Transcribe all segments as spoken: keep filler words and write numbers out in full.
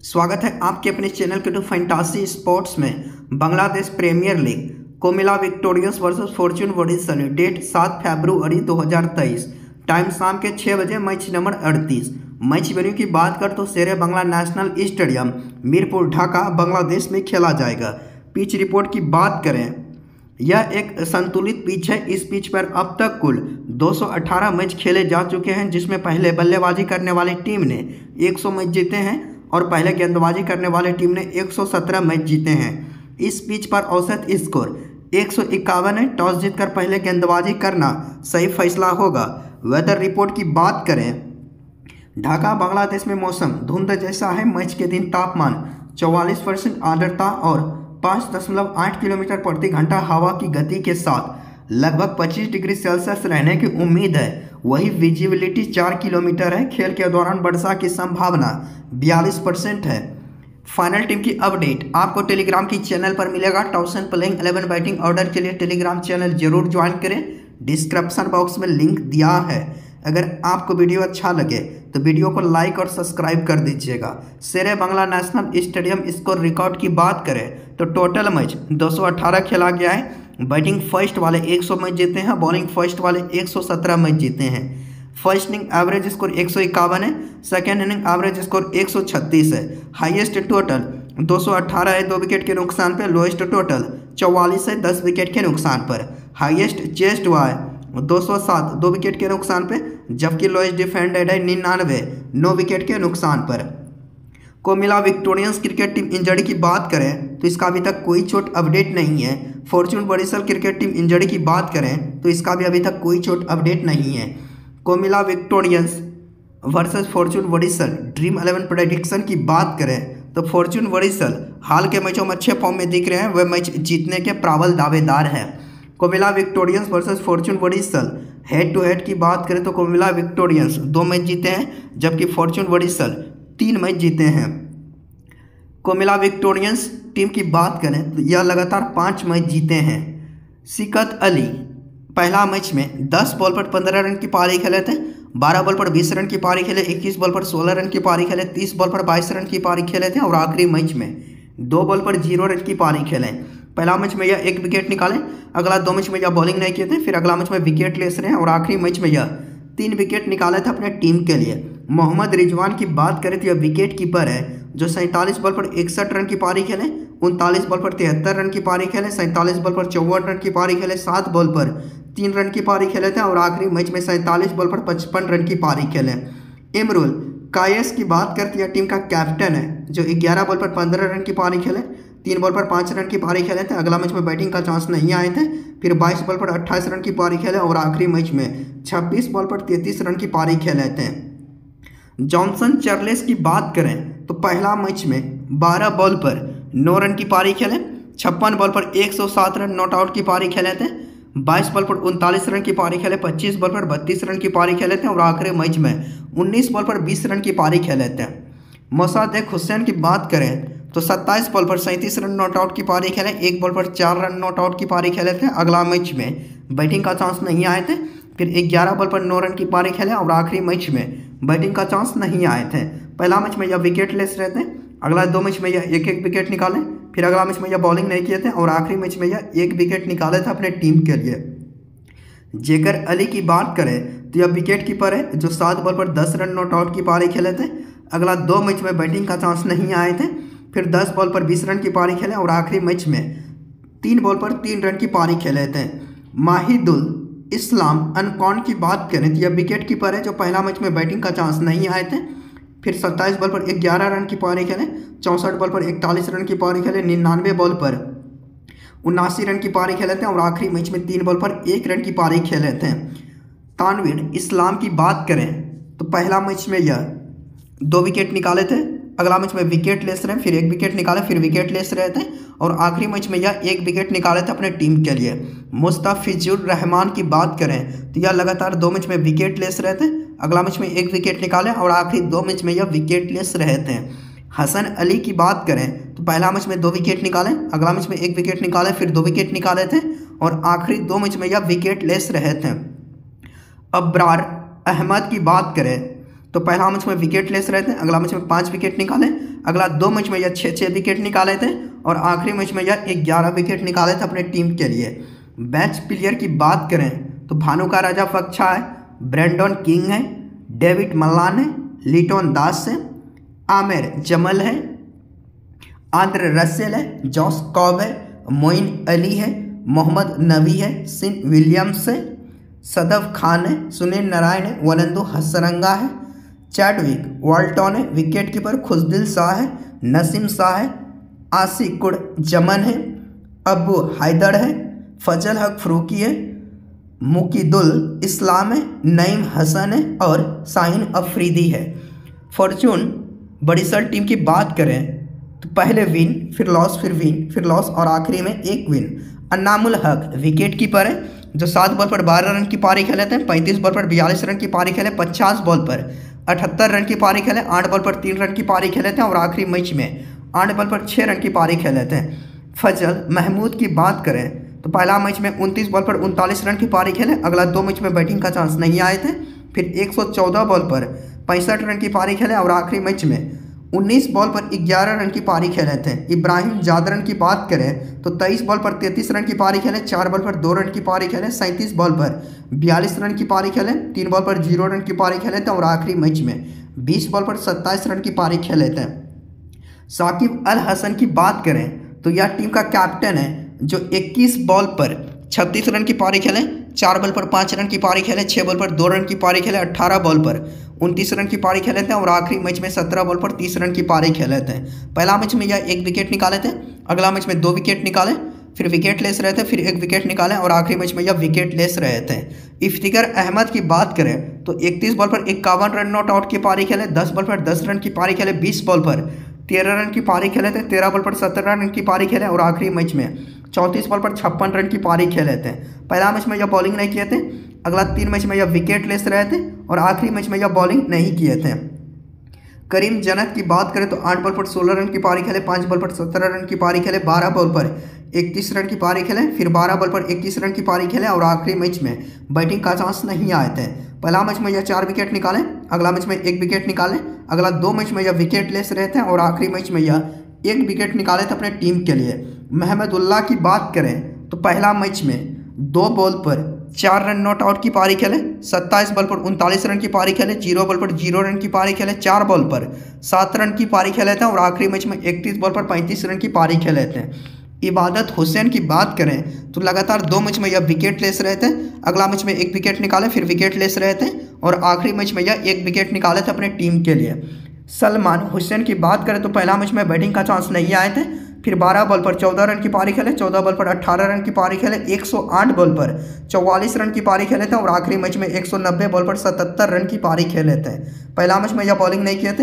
स्वागत है आपके अपने चैनल के टू फैंटासी स्पोर्ट्स में। Bangladesh premier league Comilla Victorians versus Fortune Barishal, date सात फरवरी दो हज़ार तेईस, टाइम शाम के छः बजे, मैच नंबर अड़तीस। मैच वेन्यू की बात कर तो शेर बांग्ला नेशनल स्टेडियम मीरपुर ढाका बांग्लादेश में खेला जाएगा। पिच रिपोर्ट की बात करें, यह एक संतुलित पिच है। इस पिच पर अब तक कुल दो सौ अठारह मैच खेले जा चुके हैं, जिसमें पहले बल्लेबाजी करने वाली टीम ने एक सौ मैच जीते हैं और पहले गेंदबाजी करने वाली टीम ने एक सौ सत्रह मैच जीते हैं। इस पिच पर औसत स्कोर एक सौ इक्यावन है। टॉस जीतकर पहले गेंदबाजी करना सही फैसला होगा। वेदर रिपोर्ट की बात करें, ढाका बांग्लादेश में मौसम धुंध जैसा है। मैच के दिन तापमान चौवालीस परसेंट आर्द्रता और पाँच दशमलव आठ किलोमीटर प्रति घंटा हवा की गति के साथ लगभग पच्चीस डिग्री सेल्सियस रहने की उम्मीद है। वही विजिबिलिटी चार किलोमीटर है। खेल के दौरान वर्षा की संभावना बयालीस परसेंट है। फाइनल टीम की अपडेट आपको टेलीग्राम की चैनल पर मिलेगा। Toss and playing eleven batting order के लिए टेलीग्राम चैनल जरूर ज्वाइन करें, डिस्क्रिप्शन बॉक्स में लिंक दिया है। अगर आपको वीडियो अच्छा लगे तो वीडियो को लाइक और सब्सक्राइब कर दीजिएगा। Sher Bangla National Stadium score record की बात करें तो टोटल मैच दो सौ अठारह खेला गया है। बैटिंग फर्स्ट वाले एक सौ मैच जीते हैं, बॉलिंग फर्स्ट वाले एक सौ सत्रह मैच जीते हैं। फर्स्ट इनिंग एवरेज स्कोर एक सौ इक्यावन है, सेकेंड इनिंग एवरेज स्कोर एक सौ छत्तीस है। हाईएस्ट टोटल दो सौ अठारह है दो विकेट के नुकसान पर। लोएस्ट टोटल चौवालीस है दस विकेट के नुकसान पर। हाईएस्ट चेस्ट हुआ है दो सौ सात दो विकेट के नुकसान पे, जबकि लोएस्ट डिफेंडेड है निन्यानवे नौ विकेट के नुकसान पर। Comilla Victorians cricket team injury की बात करें तो इसका अभी तक कोई चोट अपडेट नहीं है। Fortune Barishal cricket team injury की बात करें तो इसका भी अभी तक कोई चोट अपडेट नहीं है। Comilla Victorians versus Fortune Barishal Dream Eleven prediction की बात करें तो फॉर्चून वरिसल हाल के मैचों में अच्छे फॉर्म में दिख रहे हैं। वह मैच जीतने के प्रबल दावेदार हैं। Comilla Victorians versus Fortune Barishal head to head की बात करें तो कोमिला विक्टोरियंस दो मैच जीते हैं, जबकि फॉर्चून वरिसल तीन मैच जीते हैं। कोमिला विक्टोरियंस टीम की बात करें तो यह लगातार पाँच मैच जीते हैं। सिकत अली पहला मैच में दस बॉल पर पंद्रह रन की पारी खेले थे, बारह बॉल पर बीस रन की पारी खेले, इक्कीस बॉल पर सोलह रन की पारी खेले, तीस बॉल पर बाईस रन की पारी खेले थे और आखिरी मैच में दो बॉल पर जीरो रन की पारी खेले। पहला मैच में यह एक विकेट निकाले, अगला दो मैच में यह बॉलिंग नहीं किए थे, फिर अगला मैच में विकेट लेस रहे और आखिरी मैच में यह तीन विकेट निकाले थे अपने टीम के लिए। मोहम्मद रिजवान की बात करें तो यह विकेट कीपर है जो सैंतालीस बॉल पर इकसठ रन की पारी खेले, उनतालीस बॉल पर तिहत्तर रन की पारी खेले, सैंतालीस बॉल पर चौवन रन की पारी खेले, सात बॉल पर तीन रन की पारी खेले थे और आखिरी मैच में सैंतालीस बॉल पर पचपन रन की पारी खेले। इमरुल कायस की बात करती है, टीम का कैप्टन है जो ग्यारह बॉल पर पंद्रह रन की पारी खेले, तीन बॉल पर पाँच रन की पारी खेले थे। अगला मैच में बैटिंग का चांस नहीं आए थे, फिर बाईस बॉल पर अट्ठाईस रन की पारी खेले और आखिरी मैच में छब्बीस बॉल पर तैंतीस रन की पारी खेले थे। जॉनसन चार्ल्स की बात करें तो पहला मैच में बारह बॉल पर नौ रन की पारी खेले, छप्पन बॉल पर एक सौ सात रन नॉट आउट की पारी खेले थे, बाईस बॉल पर उनतालीस रन की पारी खेले, पच्चीस बॉल पर बत्तीस रन की पारी खेले थे और आखिरी मैच में उन्नीस बॉल पर बीस रन की पारी खेले थे। मोसादेक हुसैन की बात करें तो सत्ताईस बॉल पर सैंतीस रन नॉट आउट की पारी खेले, एक बॉल पर चार रन नॉट आउट की पारी खेले थे। अगला मैच में बैटिंग का चांस नहीं आए थे, फिर ग्यारह बॉल पर नौ रन की पारी खेले और आखिरी मैच में बैटिंग का चांस नहीं आए थे। पहला मैच में यह विकेट लेस रहते, अगला दो मैच में यह एक एक विकेट निकाले, फिर अगला मैच में यह बॉलिंग नहीं किए थे और आखिरी मैच में यह एक विकेट निकाले थे अपने टीम के लिए। जेकर अली की बात करें तो यह विकेट कीपर है जो सात बॉल पर दस रन नॉट आउट की पारी खेले थे, अगला दो मैच में बैटिंग का चांस नहीं आए थे, फिर दस बॉल पर बीस रन की पारी खेले और आखिरी मैच में तीन बॉल पर तीन रन की पारी खेले थे। माहिदुल इस्लाम अनकॉन की बात करें तो यह विकेट कीपर है जो पहला मैच में बैटिंग का चांस नहीं आए थे, फिर सत्ताईस बॉल पर ग्यारह रन की पारी खेले, चौंसठ बॉल पर इकतालीस रन की पारी खेले, निन्यानवे बॉल पर उनासी रन की पारी खेले थे और आखिरी मैच में तीन बॉल पर एक रन की पारी खेले थे। तानवीर इस्लाम की बात करें तो पहला मैच में यह दो विकेट निकाले थे, अगला मैच में विकेट लेस रहे, फिर एक विकेट निकाले, फिर विकेट लेस रहे थे और आखिरी मैच में यह एक विकेट निकाले थे अपने टीम के लिए। मुस्तफिजुर रहमान की बात करें तो यह लगातार दो मैच में विकेट लेस रहे थे, अगला मैच में एक विकेट निकाले और आखिरी दो मैच में यह विकेट लेस रहे थे। हसन अली की बात करें तो पहला मैच में दो विकेट निकाले, अगला मैच में एक विकेट निकाले, फिर दो विकेट निकाले थे और आखिरी दो मैच में यह विकेट लेस रहे थे। अब्रार अहमद की बात करें तो पहला मैच में विकेट लेस रहे थे, अगला मैच में पाँच विकेट निकाले, अगला दो मैच में यह छः छः विकेट निकाले थे और आखिरी मैच में यह ग्यारह विकेट निकाले थे अपने टीम के लिए। बेंच प्लेयर की बात करें तो भानु का राजा फक्छा है, ब्रेंडन किंग है, डेविड मल्लान है, लिटोन दास है, आमिर जमल है, आंद्रे रसेल है, जॉस कॉब है, मोइन अली है, मोहम्मद नबी है, सिन विलियम्स है, सदफ खान है, सुनील नारायण है, वनंदु हसरंगा है, चैडविक वाल्टन है, विकेट कीपर खुशदिल शाह है, नसीम शाह है, आसिकुड़ जमन है, अबू हैदर है, फजल हक फरूकी है, मुकीदुल इस्लाम है, नईम हसन है और शाहीन अफरीदी है। फॉर्चून बड़ीसर टीम की बात करें तो पहले विन, फिर लॉस, फिर विन, फिर लॉस और आखिरी में एक विन। अन्नामुल हक विकेट कीपर है जो सात बॉल पर बारह रन की पारी खेले थे, पैंतीस बॉल पर बयालीस रन की पारी खेले, पचास बॉल पर अठहत्तर रन की पारी खेले, आठ बॉल पर तीन रन की पारी खेले थे और आखिरी मैच में आठ बॉल पर छः रन की पारी खेले थे। फजल महमूद की बात करें तो पहला मैच में उनतीस बॉल पर उनतालीस रन की पारी खेले, अगला दो मैच में बैटिंग का चांस नहीं आए थे, फिर एक सौ चौदह बॉल पर पैंसठ रन की पारी खेले और आखिरी मैच में उन्नीस बॉल पर ग्यारह रन की पारी खेले थे। इब्राहिम जादरन की बात करें तो तेईस बॉल पर तैंतीस रन की पारी खेले, चार बॉल पर दो रन की पारी खेले, सैंतीस बॉल पर बयालीस रन की पारी खेले, तीन बॉल पर जीरो रन की पारी खेले थे और आखिरी मैच में बीस बॉल पर सत्ताईस रन की पारी खेले थे। साकिब अल हसन की बात करें तो यह टीम का कैप्टन है जो इक्कीस बॉल पर छत्तीस रन की पारी खेले, चार बॉल पर पाँच रन की पारी खेले, छः बॉल पर दो रन की पारी खेले, अट्ठारह बॉल पर उनतीस रन की पारी खेले थे और आखिरी मैच में सत्रह बॉल पर तीस रन की पारी खेले थे। पहला मैच में यह एक विकेट निकाले थे, अगला मैच में दो विकेट निकाले, फिर विकेट लेस रहे थे, फिर एक विकेट निकाले और आखिरी मैच में यह विकेट लेस रहे थे। इफ्तिकार अहमद की बात करें तो इकतीस बॉल पर इक्यावन रन नॉट आउट की पारी खेले, दस बॉल पर दस रन की पारी खेले, बीस बॉल पर तेरह रन की पारी खेले थे, तेरह बॉल पर सत्रह रन की पारी खेले और आखिरी मैच में चौंतीस बॉल पर छप्पन रन की पारी खेले थे। पहला मैच में यह बॉलिंग नहीं किए थे, अगला तीन मैच में यह विकेट लेस रहे थे और आखिरी मैच में यह बॉलिंग नहीं किए थे। करीम जन्नत की बात करें तो आठ बॉल पर सोलह रन की पारी खेले, पाँच बॉल पर सत्रह रन की पारी खेले, बारह बॉल पर इकतीस रन की पारी खेले, फिर बारह बॉल पर इक्कीस रन की पारी खेले और आखिरी मैच में बैटिंग का चांस नहीं आए थे। पहला मैच में यह चार विकेट निकाले, अगला मैच में एक विकेट निकाले, अगला दो मैच में यह विकेट लेस रहे थे और आखिरी मैच में यह एक विकेट निकाले थे अपने टीम के लिए। महमदुल्लाह की बात करें तो पहला मैच में दो बॉल पर चार रन नॉट आउट की पारी खेले, सत्ताईस बॉल पर उनतालीस रन की पारी खेले, जीरो बॉल पर जीरो रन की पारी खेले, चार बॉल पर सात रन की पारी खेले थे और आखिरी मैच में इकतीस बॉल पर पैंतीस रन की पारी खेले थे। इबादत हुसैन की बात करें तो लगातार दो मैच में यह विकेट लेस रहे थे, अगला मैच में एक विकेट निकाले, फिर विकेट लेस रहे थे और आखिरी मैच में यह एक विकेट निकाले थे अपने टीम के लिए। सलमान हुसैन की बात करें तो पहला मैच में बैटिंग का चांस नहीं आए थे, फिर बारह बॉल पर चौदह रन की पारी खेले, चौदह बॉल पर अट्ठारह रन की पारी खेले, एक सौ आठ बॉल पर चौवालीस रन की पारी खेले थे और आखिरी मैच में एक सौ नब्बे बॉल पर सतहत्तर रन की पारी खेले थे। पहला मैच में यह बॉलिंग नहीं किए थे,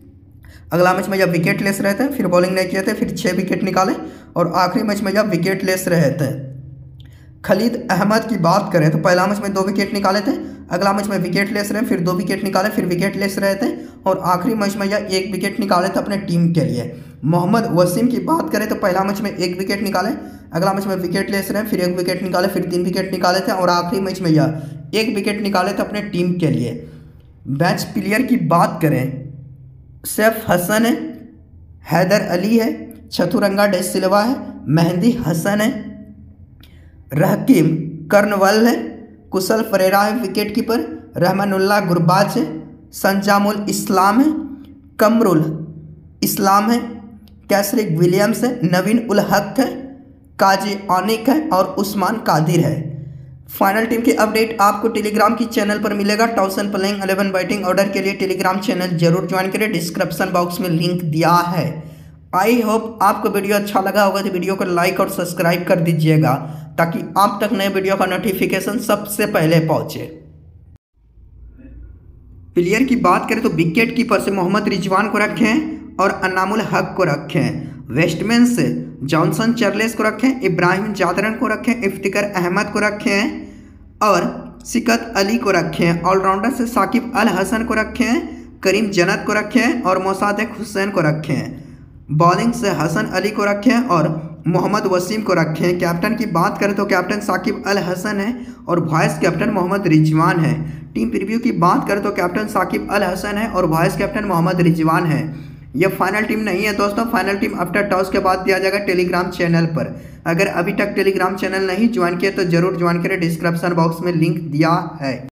अगला मैच में यह विकेट लेस रहे थे, फिर बॉलिंग नहीं किए थे, फिर छः विकेट निकाले और आखिरी मैच में यह विकेट लेस रहे थे। खलीद अहमद की बात करें तो पहला मैच में दो विकेट निकाले थे, अगला मैच में विकेट लेस रहे, फिर दो विकेट निकाले, फिर विकेट लेस रहे थे और आखिरी मैच में यह एक विकेट निकाले थे अपने टीम के लिए। मोहम्मद वसीम की बात करें तो पहला मैच में एक विकेट निकाले, अगला मैच में विकेट लेस रहे, फिर एक विकेट निकाले, फिर तीन विकेट निकाले थे और आखिरी मैच में यह एक विकेट निकाले थे अपने टीम के लिए। बेंच प्लेयर की बात करें सैफ हसन है, हैदर अली है, चतुरंगा डे सिल्वा है, मेहंदी हसन है, रहकीम कर्नवल है, कुशल फरेरा है विकेट कीपर, रहमानुल्लाह गुरबाज है, संजामुल इस्लाम है, कमरुल इस्लाम है, कैसरिक विलियम्स है, नवीन उल हक है, काजी आनिक है और उस्मान कादिर है। फाइनल टीम की अपडेट आपको टेलीग्राम की चैनल पर मिलेगा। Toss and playing eleven batting order के लिए टेलीग्राम चैनल जरूर ज्वाइन करें, डिस्क्रिप्शन बॉक्स में लिंक दिया है। आई होप आपको वीडियो अच्छा लगा होगा तो वीडियो को लाइक और सब्सक्राइब कर दीजिएगा ताकि आप तक नए वीडियो का नोटिफिकेशन सबसे पहले पहुंचे। प्लेयर की बात करें तो विकेट कीपर से मोहम्मद रिजवान को रखे हैं और अन्नामुल हक को रखे हैं। वेस्टमैन से जॉनसन चार्ल्स को रखे हैं, इब्राहिम जादरन को रखे हैं, इफ्तिकार अहमद को रखे हैं और सिकत अली को रखे हैं। ऑलराउंडर से साकिब अल हसन को रखे हैं, करीम जन्नत को रखे हैं और मोसादेक हुसैन को रखे हैं। बॉलिंग से हसन अली को रखे हैं और मोहम्मद वसीम को रखें। कैप्टन की बात करें तो कैप्टन साकिब अल हसन है और वाइस कैप्टन मोहम्मद रिजवान है। टीम प्रीव्यू की बात करें तो कैप्टन साकिब अल हसन है और वाइस कैप्टन मोहम्मद रिजवान है। यह फाइनल टीम नहीं है दोस्तों, फाइनल टीम आफ्टर टॉस के बाद दिया जाएगा टेलीग्राम चैनल पर। अगर अभी तक टेलीग्राम चैनल नहीं ज्वाइन किया तो जरूर ज्वाइन करें, डिस्क्रिप्शन बॉक्स में लिंक दिया है।